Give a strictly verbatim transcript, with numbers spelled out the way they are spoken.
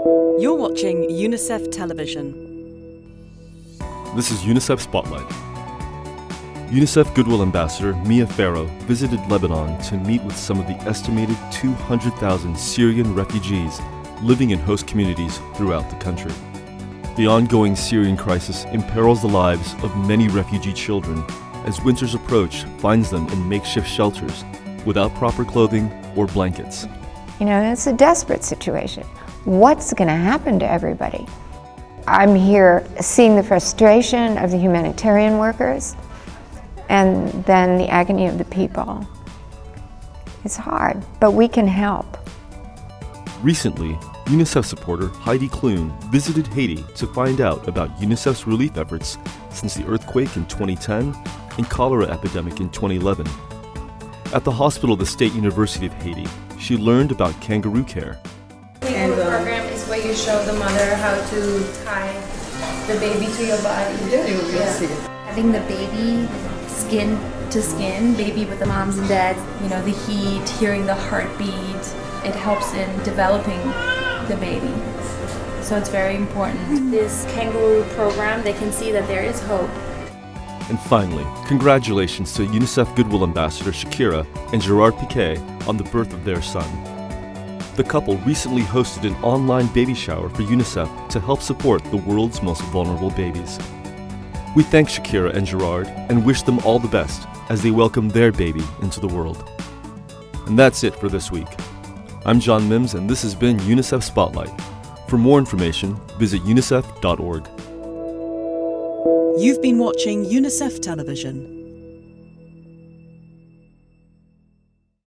You're watching UNICEF Television. This is UNICEF Spotlight. UNICEF Goodwill Ambassador Mia Farrow visited Lebanon to meet with some of the estimated two hundred thousand Syrian refugees living in host communities throughout the country. The ongoing Syrian crisis imperils the lives of many refugee children as winter's approach finds them in makeshift shelters without proper clothing or blankets. You know, it's a desperate situation. What's going to happen to everybody? I'm here seeing the frustration of the humanitarian workers and then the agony of the people. It's hard, but we can help. Recently, UNICEF supporter Heidi Klum visited Haiti to find out about UNICEF's relief efforts since the earthquake in twenty ten and cholera epidemic in twenty eleven. At the hospital of the State University of Haiti, she learned about Kangaroo Care. And the program is where you show the mother how to tie the baby to your body. Yeah, you will yeah. see it. Having the baby skin to skin, baby with the moms and dads, you know, the heat, hearing the heartbeat, it helps in developing the baby. So it's very important. This kangaroo program, they can see that there is hope. And finally, congratulations to UNICEF Goodwill Ambassador Shakira and Gerard Piqué on the birth of their son. The couple recently hosted an online baby shower for UNICEF to help support the world's most vulnerable babies. We thank Shakira and Gerard and wish them all the best as they welcome their baby into the world. And that's it for this week. I'm John Mims, and this has been UNICEF Spotlight. For more information, visit unicef dot org. You've been watching UNICEF Television.